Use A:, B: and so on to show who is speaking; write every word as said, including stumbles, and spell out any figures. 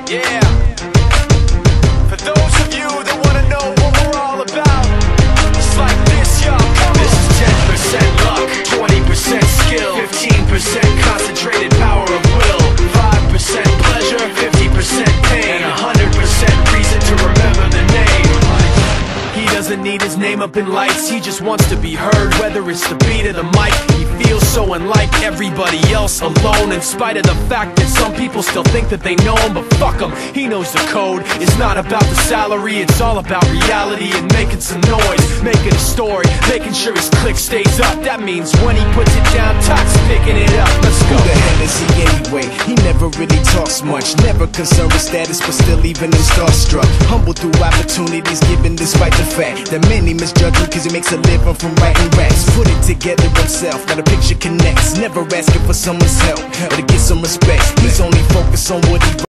A: Yeah. For those of you that wanna know what we're all about, it's like this, y'all. This is ten percent luck, twenty percent skill, fifteen percent concentrated power of will, five percent pleasure, fifty percent pain, and one hundred percent reason to remember the name. He doesn't need his name up in lights, he just wants to be heard, whether it's the beat of the mic. He feels so unlike everybody else, alone, in spite of the fact that some people still think that they know him. But fuck him, he knows the code. It's not about the salary, it's all about reality and making some noise, making a story, making sure his click stays up. That means when he puts it down, Tox picking it up. Let's go.
B: Who the hell is he anyway? He never really talks much, never concerned with status, but still leaving him starstruck. Humble through opportunities given despite the fact that many misjudge him cause he makes a living from writing raps. Put it together himself, now the picture connects, never asking for someone's help or to get some respect. He's only focused on what he